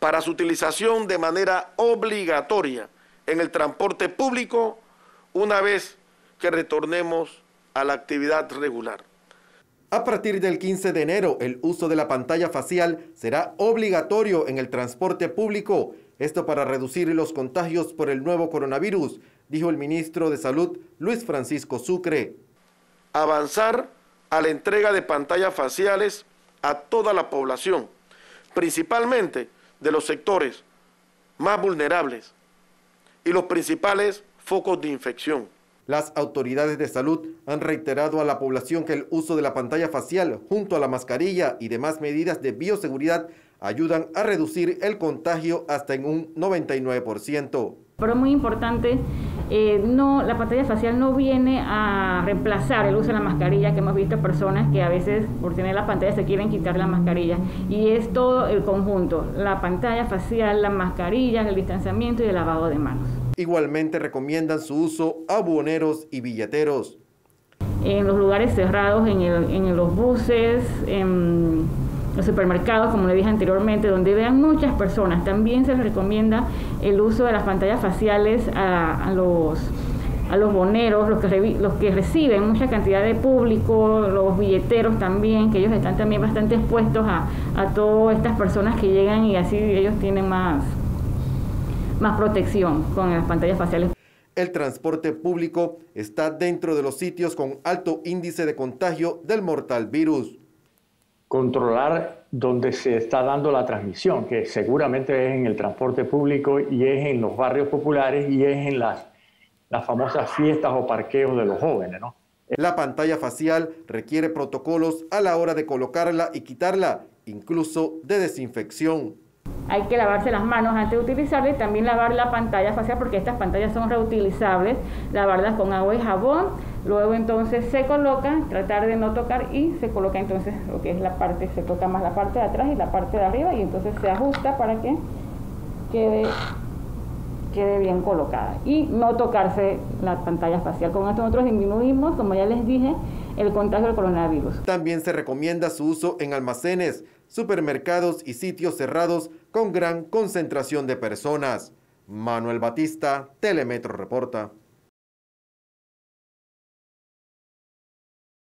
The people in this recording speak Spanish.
para su utilización de manera obligatoria en el transporte público una vez que retornemos a la actividad regular. A partir del 15 de enero, el uso de la pantalla facial será obligatorio en el transporte público. Esto para reducir los contagios por el nuevo coronavirus, dijo el ministro de Salud, Luis Francisco Sucre. Avanzar a la entrega de pantallas faciales a toda la población, principalmente de los sectores más vulnerables y los principales focos de infección. Las autoridades de salud han reiterado a la población que el uso de la pantalla facial junto a la mascarilla y demás medidas de bioseguridad ayudan a reducir el contagio hasta en un 99%. Pero es muy importante, la pantalla facial no viene a reemplazar el uso de la mascarilla, que hemos visto personas que a veces por tener la pantalla se quieren quitar la mascarilla, y es todo el conjunto, la pantalla facial, la mascarilla, el distanciamiento y el lavado de manos. Igualmente recomiendan su uso a buhoneros y billeteros. En los lugares cerrados, en los buses, en los supermercados, como le dije anteriormente, donde vean muchas personas, también se les recomienda el uso de las pantallas faciales a los buhoneros, los que reciben mucha cantidad de público, los billeteros también, que ellos están también bastante expuestos a todas estas personas que llegan, y así ellos tienen más protección con las pantallas faciales. El transporte público está dentro de los sitios con alto índice de contagio del mortal virus. Controlar donde se está dando la transmisión, que seguramente es en el transporte público y es en los barrios populares y es en las famosas fiestas o parqueos de los jóvenes, ¿no? La pantalla facial requiere protocolos a la hora de colocarla y quitarla, incluso de desinfección. Hay que lavarse las manos antes de utilizarla y también lavar la pantalla facial, porque estas pantallas son reutilizables, lavarlas con agua y jabón, luego entonces se coloca, tratar de no tocar, y se coloca entonces lo que es la parte, se toca más la parte de atrás y la parte de arriba, y entonces se ajusta para que quede bien colocada y no tocarse la pantalla facial. Con esto nosotros disminuimos, como ya les dije, el contagio del coronavirus. También se recomienda su uso en almacenes, supermercados y sitios cerrados con gran concentración de personas. Manuel Batista, Telemetro reporta.